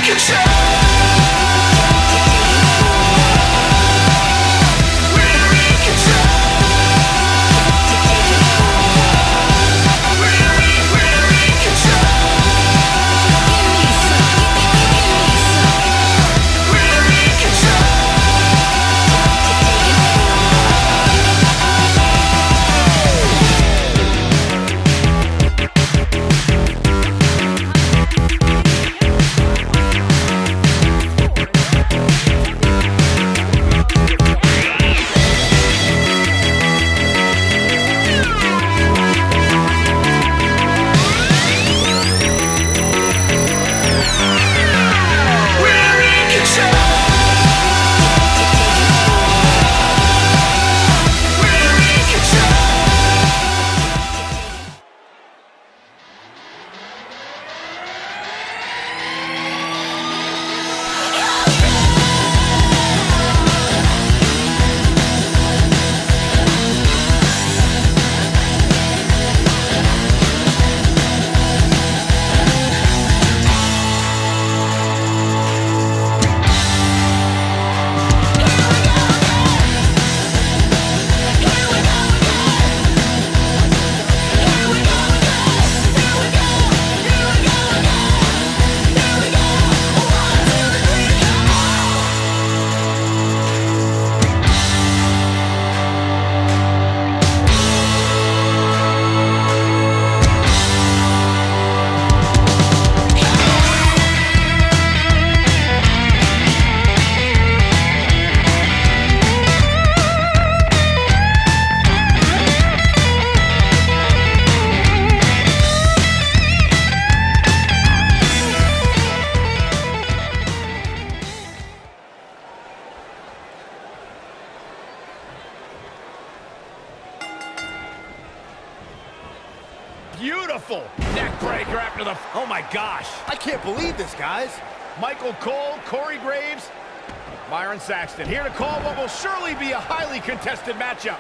Beautiful neck breaker after the... Oh, my gosh. I can't believe this, guys. Michael Cole, Corey Graves, Byron Saxton here to call what will surely be a highly contested matchup.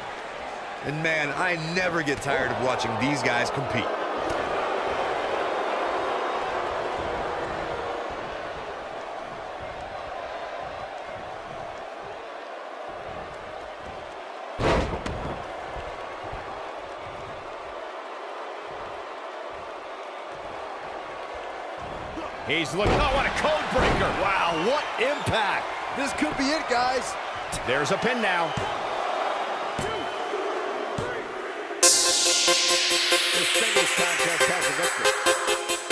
And man, I never get tired of watching these guys compete. He's looking, oh, what a code breaker. Wow, what impact. This could be it, guys. There's a pin now. This singles contest has a victor.